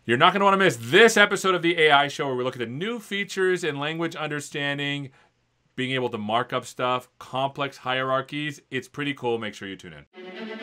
You're not going to want to miss this episode of the AI Show where we look at the new features in language understanding, being able to mark up stuff, complex hierarchies. It's pretty cool. Make sure you tune in.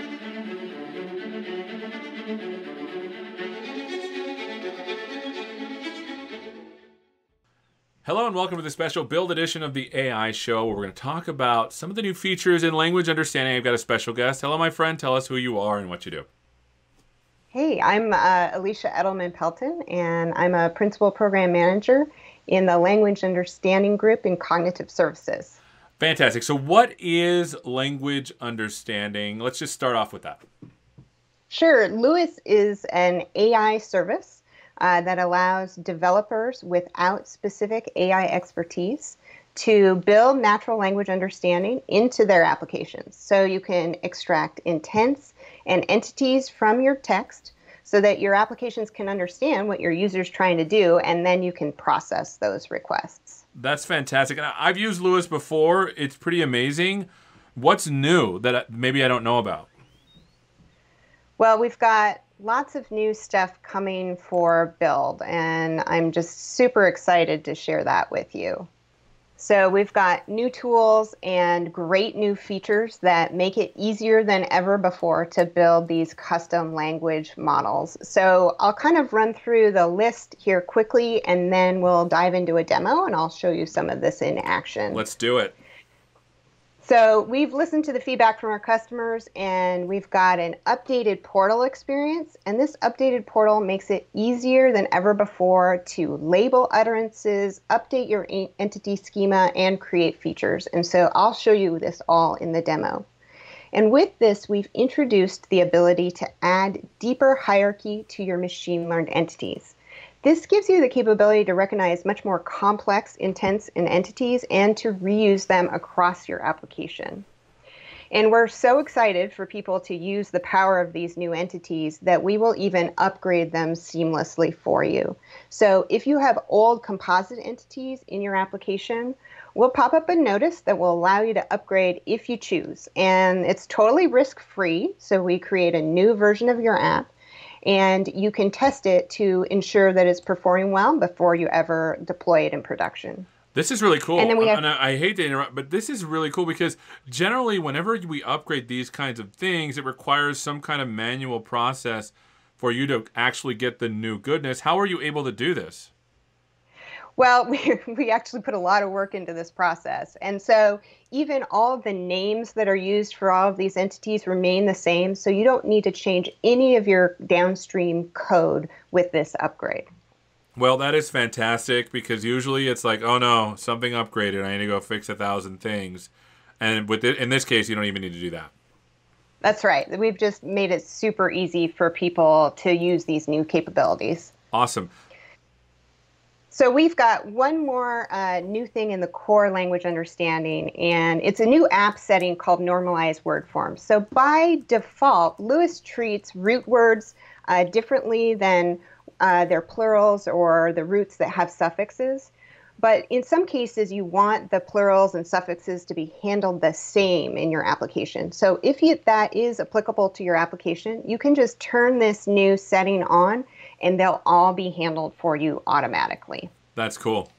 Hello and welcome to the special Build edition of the AI Show where we're going to talk about some of the new features in language understanding. I've got a special guest. Hello, my friend. Tell us who you are and what you do. Hey, I'm Alicia Edelman-Pelton, and I'm a Principal Program Manager in the Language Understanding Group in Cognitive Services. Fantastic. So what is language understanding? Let's just start off with that. Sure. LUIS is an AI service that allows developers without specific AI expertise to build natural language understanding into their applications. So you can extract intents and entities from your text so that your applications can understand what your user's trying to do, and then you can process those requests. That's fantastic. And I've used LUIS before. It's pretty amazing. What's new that maybe I don't know about? Well, we've got lots of new stuff coming for Build, and I'm just super excited to share that with you. So we've got new tools and great new features that make it easier than ever before to build these custom language models. So I'll kind of run through the list here quickly, and then we'll dive into a demo, and I'll show you some of this in action. Let's do it. So we've listened to the feedback from our customers, and we've got an updated portal experience. And this updated portal makes it easier than ever before to label utterances, update your entity schema, and create features. And so I'll show you this all in the demo. And with this, we've introduced the ability to add deeper hierarchy to your machine learned entities. This gives you the capability to recognize much more complex intents and entities and to reuse them across your application. And we're so excited for people to use the power of these new entities that we will even upgrade them seamlessly for you. So if you have old composite entities in your application, we'll pop up a notice that will allow you to upgrade if you choose. And it's totally risk-free, so we create a new version of your app, and you can test it to ensure that it's performing well before you ever deploy it in production. This is really cool. And then we have, and I hate to interrupt, but this is really cool because generally whenever we upgrade these kinds of things, it requires some kind of manual process for you to actually get the new goodness. How are you able to do this? well, we actually put a lot of work into this process. And so even all of the names that are used for all of these entities remain the same. So you don't need to change any of your downstream code with this upgrade. Well, that is fantastic because usually it's like, oh no, something upgraded. I need to go fix 1,000 things. And with it, in this case, you don't even need to do that. That's right. We've just made it super easy for people to use these new capabilities. Awesome. So we've got one more new thing in the core language understanding, and it's a new app setting called normalized word forms. So by default, LUIS treats root words differently than their plurals or the roots that have suffixes. But in some cases, you want the plurals and suffixes to be handled the same in your application. So if that is applicable to your application, you can just turn this new setting on, and they'll all be handled for you automatically. That's cool.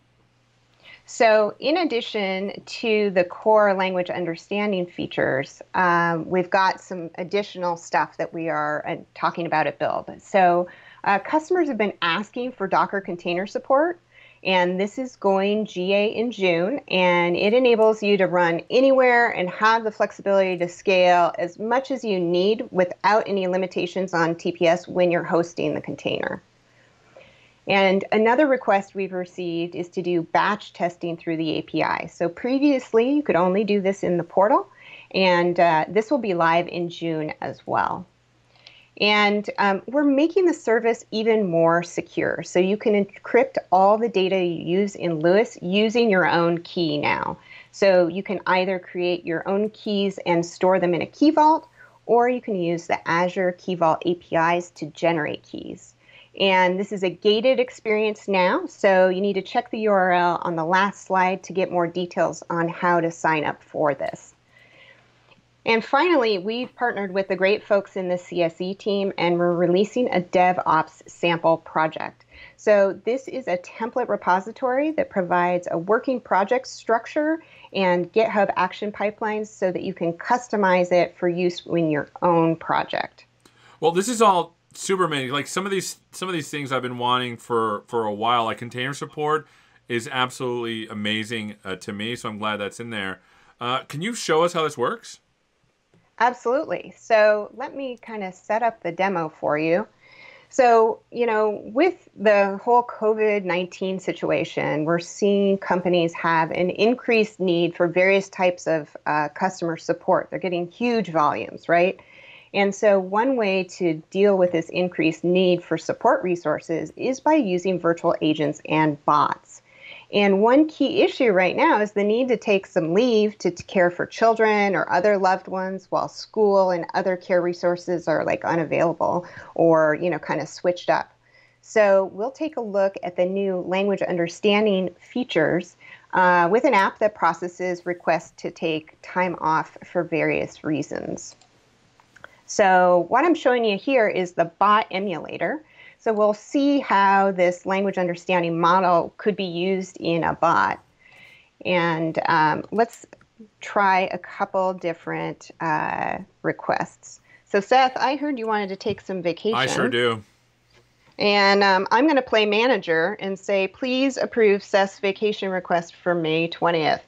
So in addition to the core language understanding features, we've got some additional stuff that we are talking about at Build. So customers have been asking for Docker container support, and this is going GA in June, and it enables you to run anywhere and have the flexibility to scale as much as you need without any limitations on TPS when you're hosting the container. And another request we've received is to do batch testing through the API. So previously, you could only do this in the portal, and this will be live in June as well. And we're making the service even more secure. So you can encrypt all the data you use in LUIS using your own key now. So you can either create your own keys and store them in a key vault, or you can use the Azure Key Vault APIs to generate keys. And this is a gated experience now, so you need to check the URL on the last slide to get more details on how to sign up for this. And finally, we've partnered with the great folks in the CSE team and we're releasing a DevOps sample project. So this is a template repository that provides a working project structure and GitHub action pipelines so that you can customize it for use in your own project. Well, this is all super amazing. Like some of these things I've been wanting for a while. Like container support is absolutely amazing to me, so I'm glad that's in there. Can you show us how this works? Absolutely. So let me kind of set up the demo for you. So, with the whole COVID-19 situation, we're seeing companies have an increased need for various types of customer support. They're getting huge volumes, right? And so, one way to deal with this increased need for support resources is by using virtual agents and bots. And one key issue right now is the need to take some leave to care for children or other loved ones while school and other care resources are like unavailable or, kind of switched up. So we'll take a look at the new language understanding features with an app that processes requests to take time off for various reasons. So what I'm showing you here is the bot emulator. So we'll see how this language understanding model could be used in a bot. And let's try a couple different requests. So Seth, I heard you wanted to take some vacation. I sure do. And I'm going to play manager and say, please approve Seth's vacation request for May 20th.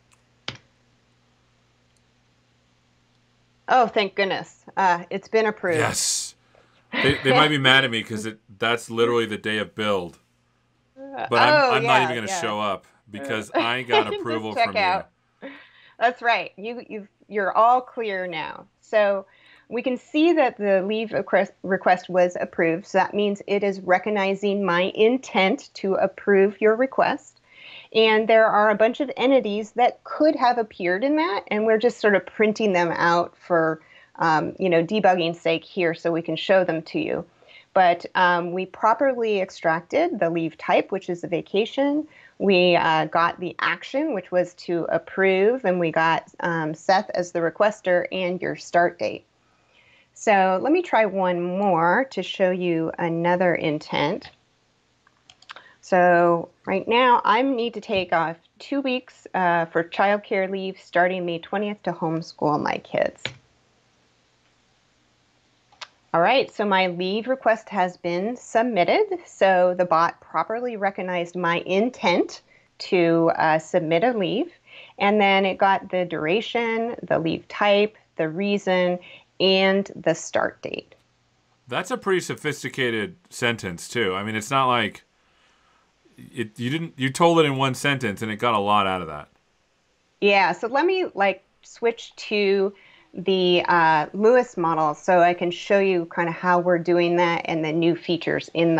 Oh, thank goodness. It's been approved. Yes. They might be mad at me because that's literally the day of build. But I'm not even going to show up because I got approval from out. You. That's right. You're all clear now. So we can see that the leave request was approved. So that means it is recognizing my intent to approve your request. And there are a bunch of entities that could have appeared in that, and we're just sort of printing them out for debugging sake here so we can show them to you. But we properly extracted the leave type, which is a vacation. We got the action, which was to approve, and we got Seth as the requester and your start date. So let me try one more to show you another intent. So right now, I need to take off 2 weeks for childcare leave starting May 20th to homeschool my kids. All right, so my leave request has been submitted. So the bot properly recognized my intent to submit a leave. And then it got the duration, the leave type, the reason, and the start date. That's a pretty sophisticated sentence, too. I mean, it's not like you told it in one sentence and it got a lot out of that. Yeah, so let me switch to the Lewis model so I can show you kind of how we're doing that and the new features in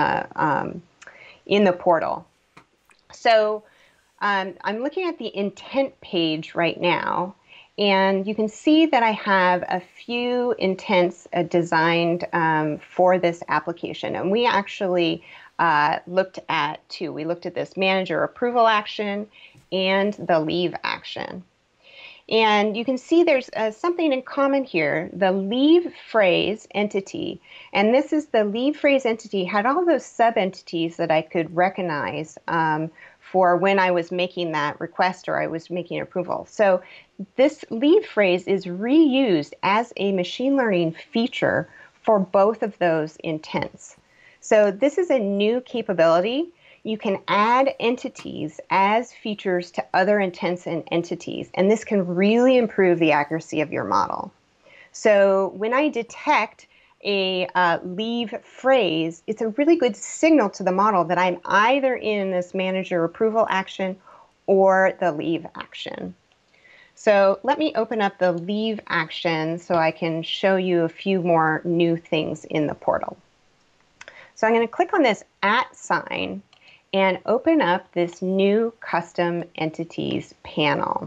the portal. So I'm looking at the intent page right now, and you can see that I have a few intents designed for this application. And we actually looked at two. We looked at this manager approval action and the leave action. And you can see there's something in common here, the leave phrase entity. And this is the leave phrase entity had all those sub-entities that I could recognize for when I was making that request or I was making approval. So this leave phrase is reused as a machine learning feature for both of those intents. So this is a new capability. You can add entities as features to other intents and entities, and this can really improve the accuracy of your model. So when I detect a leave phrase, it's a really good signal to the model that I'm either in this manager approval action or the leave action. So let me open up the leave action so I can show you a few more new things in the portal. So I'm going to click on this @ sign and open up this new custom entities panel.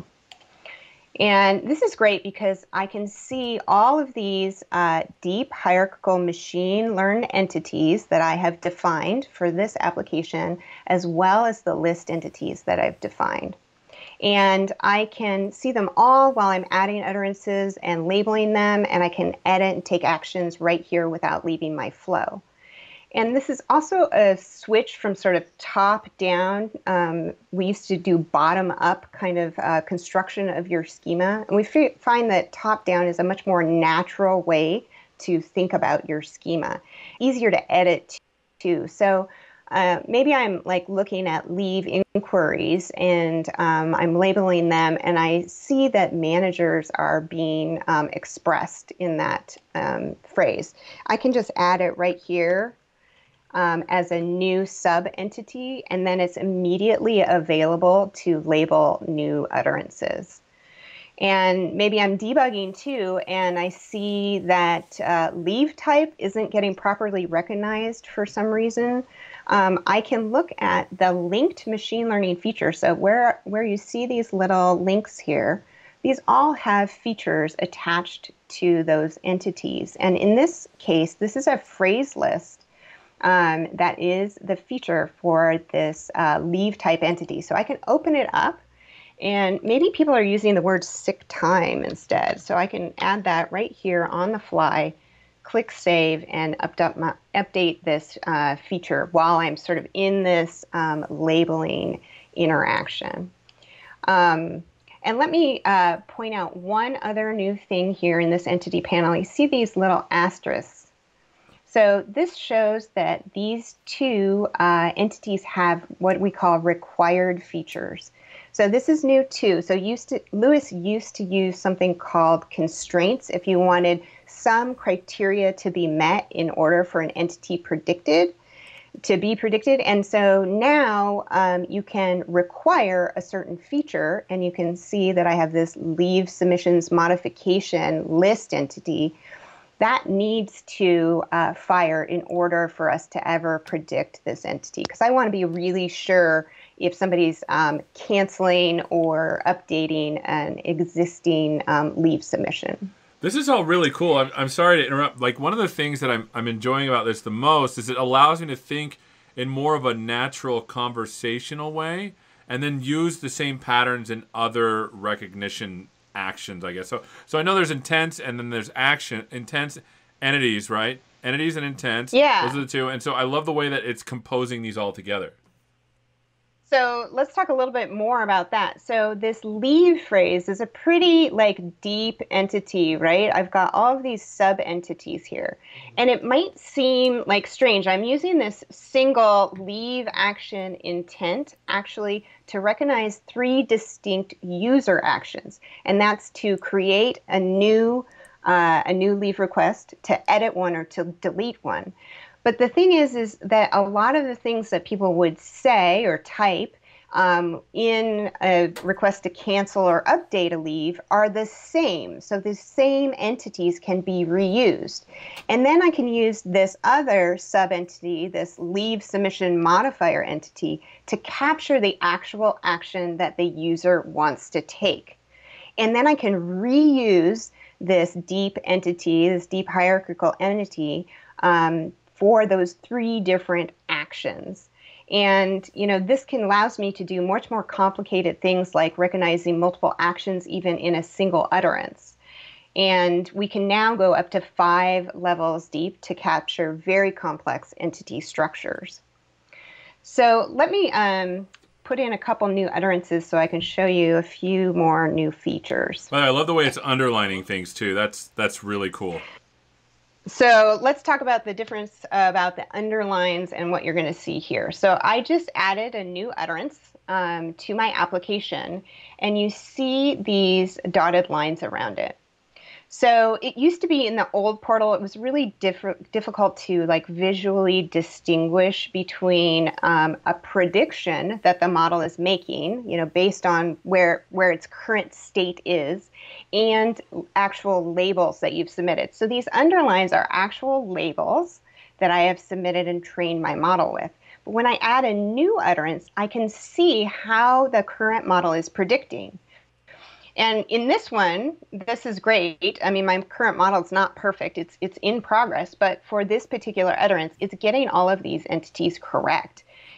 And this is great because I can see all of these deep hierarchical machine learned entities that I have defined for this application, as well as the list entities that I've defined. And I can see them all while I'm adding utterances and labeling them, and I can edit and take actions right here without leaving my flow. And this is also a switch from sort of top down. We used to do bottom up kind of construction of your schema. And we find that top down is a much more natural way to think about your schema. Easier to edit too. So maybe I'm like looking at leave inquiries and I'm labeling them, and I see that managers are being expressed in that phrase. I can just add it right here as a new sub-entity, and then it's immediately available to label new utterances. And maybe I'm debugging too, and I see that leave type isn't getting properly recognized for some reason. I can look at the linked machine learning feature. So where you see these little links here, these all have features attached to those entities. And in this case, this is a phrase list that is the feature for this leave type entity. So I can open it up, and maybe people are using the word sick time instead. So I can add that right here on the fly, click save, and update this feature while I'm sort of in this labeling interaction. And let me point out one other new thing here in this entity panel. You see these little asterisks. So this shows that these two entities have what we call required features. So this is new too. So Lewis used to use something called constraints if you wanted some criteria to be met in order for an entity to be predicted. And so now you can require a certain feature, and you can see that I have this leave submissions modification list entity that needs to fire in order for us to ever predict this entity, because I want to be really sure if somebody's canceling or updating an existing leave submission. This is all really cool. I'm sorry to interrupt. Like, one of the things that I'm enjoying about this the most is it allows me to think in more of a natural conversational way, and then use the same patterns in other recognition actions, I guess. So I know there's intents, and then there's action. Intents, entities, right? Entities and intents. Yeah. Those are the two. And so I love the way that it's composing these all together. So let's talk a little bit more about that. So this leave phrase is a pretty like deep entity, right? I've got all of these sub-entities here. And it might seem like strange. I'm using this single leave action intent actually to recognize three distinct user actions. And that's to create a new leave request, to edit one, or to delete one. But the thing is that a lot of the things that people would say or type in a request to cancel or update a leave are the same. So the same entities can be reused. And then I can use this other sub-entity, this leave submission modifier entity, to capture the actual action that the user wants to take. And then I can reuse this deep entity, this deep hierarchical entity, for those three different actions. And this allows me to do much more complicated things like recognizing multiple actions even in a single utterance. And we can now go up to 5 levels deep to capture very complex entity structures. So let me put in a couple new utterances so I can show you a few more new features. I love the way it's underlining things too. That's really cool. So let's talk about the difference about the underlines and what you're going to see here. So I just added a new utterance to my application, and you see these dotted lines around it. So it used to be in the old portal, it was really difficult to visually distinguish between a prediction that the model is making, based on where its current state is, and actual labels that you've submitted. So these underlines are actual labels that I have submitted and trained my model with. But when I add a new utterance, I can see how the current model is predicting. And in this one, this is great. I mean, my current model is not perfect. It's in progress. But for this particular utterance, it's getting all of these entities correct.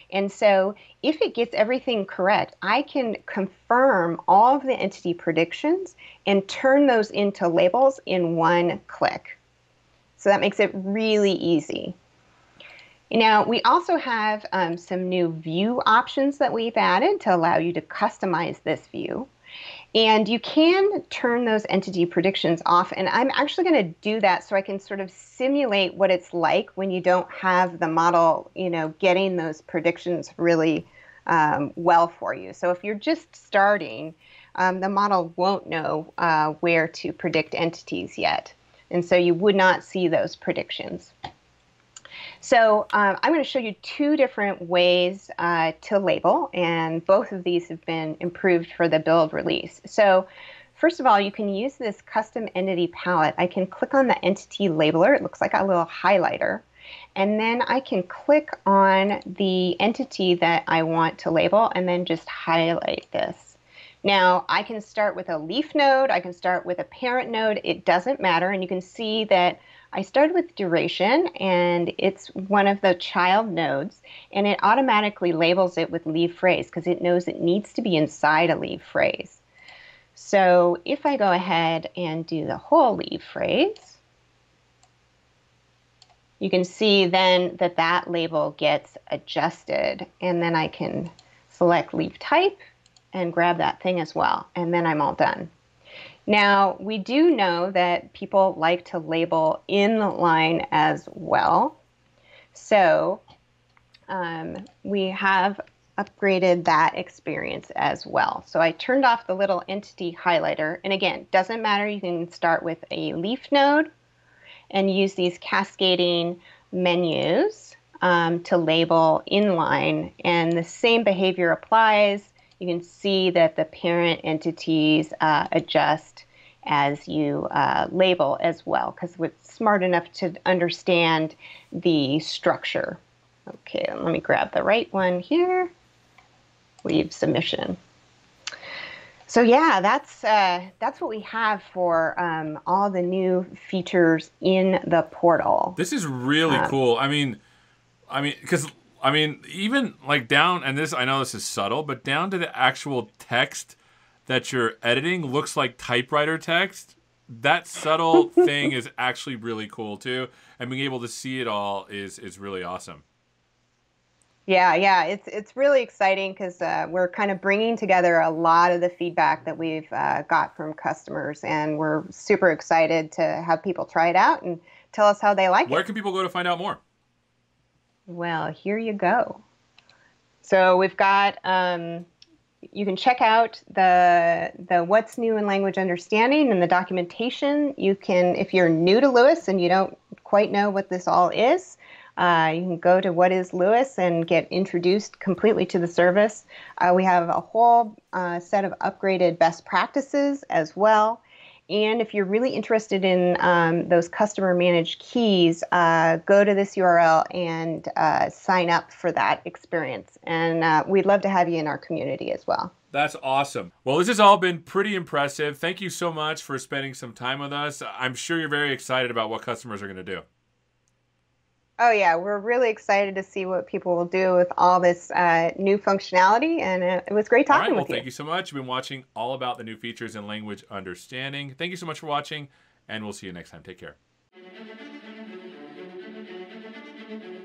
And so if it gets everything correct, I can confirm all of the entity predictions and turn those into labels in one click. So that makes it really easy. Now, we also have some new view options that we've added to allow you to customize this view. And you can turn those entity predictions off. And I'm actually going to do that so I can sort of simulate what it's like when you don't have the model, getting those predictions really well for you. So if you're just starting, the model won't know where to predict entities yet. And so you would not see those predictions. So I'm going to show you two different ways to label, and both of these have been improved for the build release. So first of all, you can use this custom entity palette. I can click on the entity labeler. It looks like a little highlighter. And then I can click on the entity that I want to label and then just highlight this. Now, I can start with a leaf node. I can start with a parent node. It doesn't matter. And you can see that I started with duration, and it's one of the child nodes, and it automatically labels it with leave phrase because it knows it needs to be inside a leave phrase. So if I go ahead and do the whole leave phrase, you can see then that that label gets adjusted, and then I can select leave type and grab that thing as well, and then I'm all done. Now, we do know that people like to label in line as well. So we have upgraded that experience as well. So I turned off the little entity highlighter. And again, doesn't matter. You can start with a leaf node and use these cascading menus to label inline. And the same behavior applies. You can see that the parent entities adjust as you label as well, because we're smart enough to understand the structure. Okay, let me grab the right one here. Leave submission. So yeah, that's what we have for all the new features in the portal. This is really cool. Because even like down, and this, I know this is subtle, but down to the actual text that you're editing looks like typewriter text. That subtle thing is actually really cool too, and being able to see it all is really awesome. Yeah, it's really exciting because we're kind of bringing together a lot of the feedback that we've got from customers, and we're super excited to have people try it out and tell us how they like it. Where can people go to find out more? Well, here you go. So we've got, you can check out the What's New in Language Understanding and the documentation. You can, if you're new to LUIS and you don't quite know what this all is, you can go to What is LUIS and get introduced completely to the service. We have a whole set of upgraded best practices as well. And if you're really interested in those customer managed keys, go to this URL and sign up for that experience. And we'd love to have you in our community as well. That's awesome. Well, this has all been pretty impressive. Thank you so much for spending some time with us. I'm sure you're very excited about what customers are going to do. Oh yeah, we're really excited to see what people will do with all this new functionality, and it was great talking with you. Thank you so much. You've been watching all about the new features in language understanding. Thank you so much for watching, and we'll see you next time. Take care.